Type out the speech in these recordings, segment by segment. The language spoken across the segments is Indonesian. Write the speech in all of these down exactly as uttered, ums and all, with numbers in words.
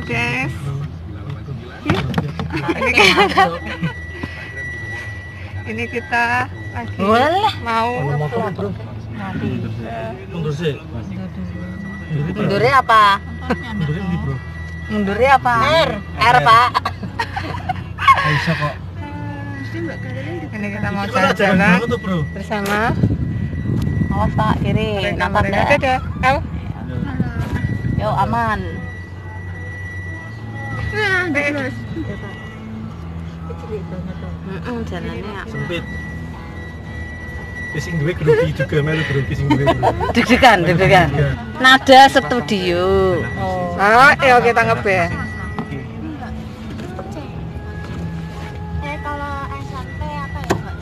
Jess. Ini kita, ini kita lagi mau mundur sih. Mundurnya apa? Mundurnya ini bro. Mundurnya apa? R. R Pak. Bisa kok. Ini kita mau jalan-jalan bersama. Awas Pak, kiri. Nampak Ada deh. deh. El. Yo aman. Nah, terus. Heeh, jalannya sempit. Kissing duwe grogi juga melu bro, kissing duwe. deg-degan, deg-degan. Nada studio. Oh, ayo kita ngeband. Eh kalau S M P apa ya Pak?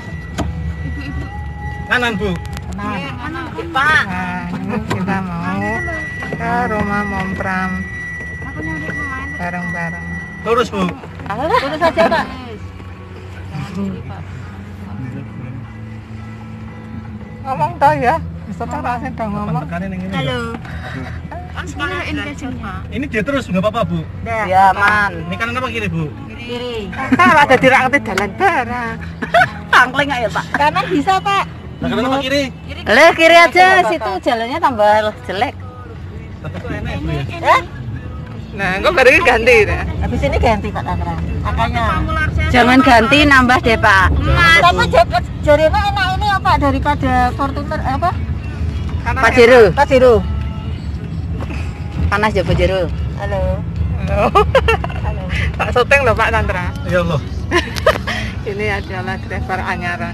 Kanan bu. Pak. Nah, ini kita mau ke rumah Mompram Aku nyari pemain. bareng-bareng. Lurus bu. Lurus saja Pak. Ngomong tau ya, setelah saya udah ngomong. Halo. Kan sekarang engagement-nya. Ini dia terus nggak apa-apa bu. Ya aman. Ini kanan apa kiri bu? Kiri. Kalau ada dirakti jalan bareng. Angkling aja Pak. Kanan bisa Pak. Nah, kanan apa kiri? Le kiri aja, situ jalannya tambah jelek. Tapi kok enak bu ya? Eh? Nah, kok baru ini ganti deh. Habis ini ganti Pak Tantra. Makanya. Jangan ganti, nambah deh Pak. Tapi jarine enak ini apa daripada Fortuner apa? Pajero. Pajero. Panas ya Pajero. Halo. Halo. Halo. Tak syuting loh Pak Tantra. Ya Allah. Ini adalah driver anyaran.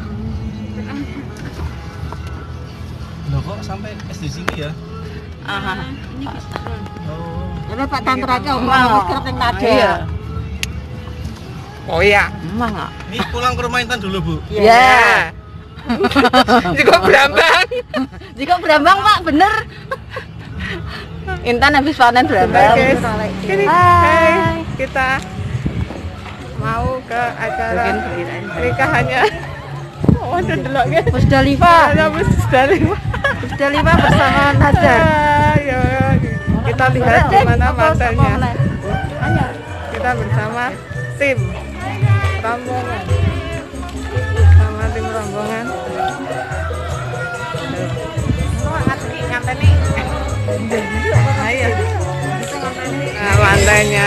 Loh kok sampai S D sini ya? Aha. Oh. Ini Pak Tantra aja mau kering nada. Iya. Oh iya. Emang enggak? Ini pulang ke rumah Intan dulu bu. Iya. Jika berambang. Jika berambang Pak, bener. Intan habis panen berambang. Hai guys. Ini, hai. Kita mau ke acara nikahannya. Oh, ada deloknya. Musdalifah. Ada Musdalifah. Musdalifah bersama Nazar. Ayo, kita lihat gimana matanya. Kita bersama tim rombongan. Sama tim rombongan. Ayo. Nah, lantainya.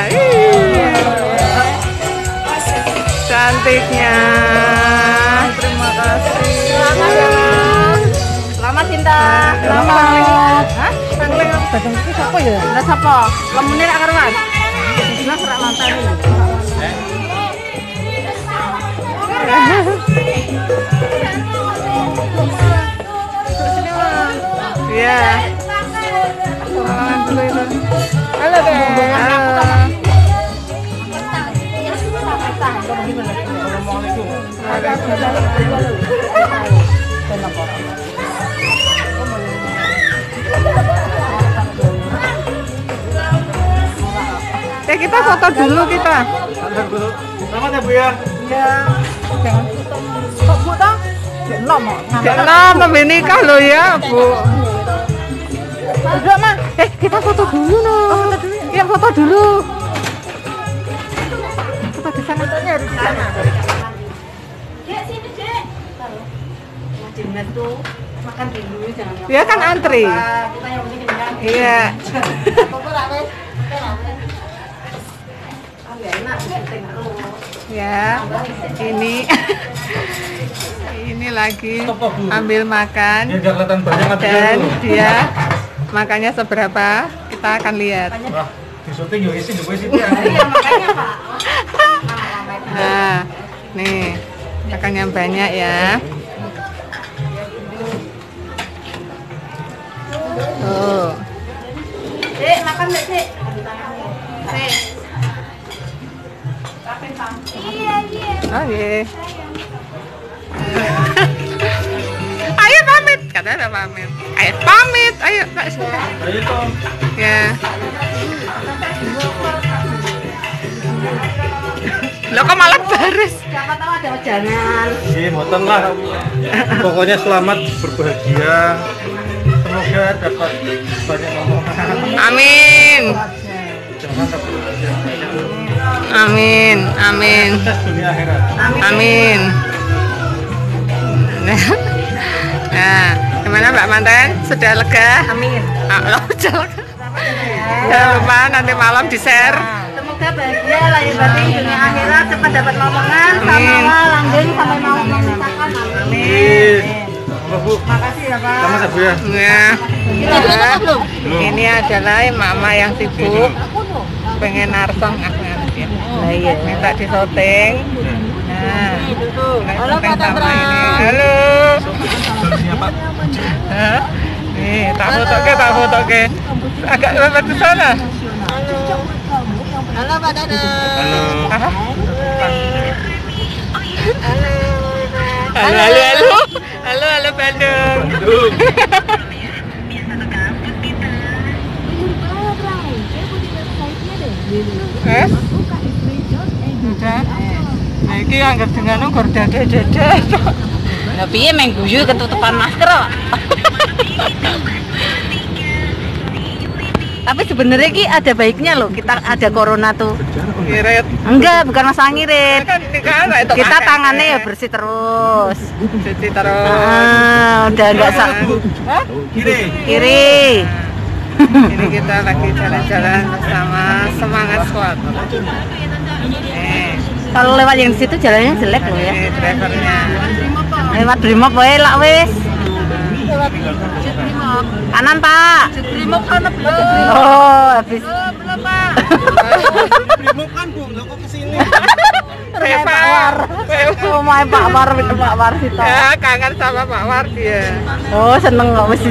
Cantiknya. Terima kasih. Selamat Cinta. Selamat. Hah? Angling apa? Badang iki sapa ya? Lah sapa? Lemune rak karuan. Jelas rak lantani. Iya. Kenalan dulu itu. Halo deh. Halo. Eh kita foto dulu kita. Selamat ya bu ya. Iya. Jangan kok Bu toh? Jek enom kok. Jangan mau nikah lo ya bu. Udah mah. Eh kita foto dulu no. Iya foto dulu. Foto di sana. Fotonya harus di sana. Dek sini Dek. Jimat tuh makan dulu jangan. Dia kan antri. Kita yang penting kenyang. Iya. Apa ora wes? Ah enak syuting terus. Ya. Ini ini lagi ambil makan Biar nggak kelihatan banyak ngambil dan dulu. dia makannya seberapa kita akan lihat. Wah, di syuting yuk isi juga isi dia. Iya makanya Pak. Nah, nih makannya banyak ya. Tuh. Dek, makan Dek, Dek. Dek. Iya iya. Oh iya. Ayo pamit, katanya pamit. Ayo pamit, ayo Pak. Ayo Tom. Ya. Lo kok malah baris? Siapa tahu ada jangan. Iya, moten lah. Pokoknya selamat berbahagia. Semoga dapat banyak omongan. Amin. Jangan Amin, amin, Sukses dunia akhirat. amin. Nah, gimana Mbak Manten? Sudah lega? Amin. Ah, oh, sudah lega. Jangan lupa nanti malam di share. Semoga bahagia lahir batin dunia akhirat, cepat dapat momongan sama Amin. langgeng sampai mau memisahkan. Amin. Apa, Bu? Makasih ya Pak. Sama Bu ya. Ya. Nah, ini adalah mama yang sibuk pengen narsong akhirat ya. Nah, iya. Minta di syuting. Nah, Halo Pak Chandra. Halo. Solusinya Pak. Hah? Nih, tak foto ke, tak foto ke. Agak lewat ke sana. Halo Pak Dada. Halo. Apa? Halo. Halo, halo, halo. Halo, halo Bandung. Bandung. Eh? Udah. Nah, iki anggap dengan ngor dada-dada. Lah piye meng guyu ketutupan masker kok. Tapi sebenarnya ki ada baiknya loh kita ada corona tuh. Ngirit. Enggak, bukan masalah ngirit. Kan ini kan itu Kita kan. tangannya ya bersih terus. Cuci terus. Ah, udah enggak sak Hah? Kiri. kiri. Ini kita lagi jalan-jalan bersama Semangat Squad. Eh, Kalau lewat yang di situ jalannya jelek loh ya. ini drivernya. Lewat Brimob wae lak wis. Kanan, Pak. Brimob kan belum. Oh, habis. Belum, Pak. Brimob kan Bu, lo kok kesini? Saya Pak War. Oh, main Pak War, Pak War situ. Ya, kangen sama Pak War dia. Oh, seneng kok wis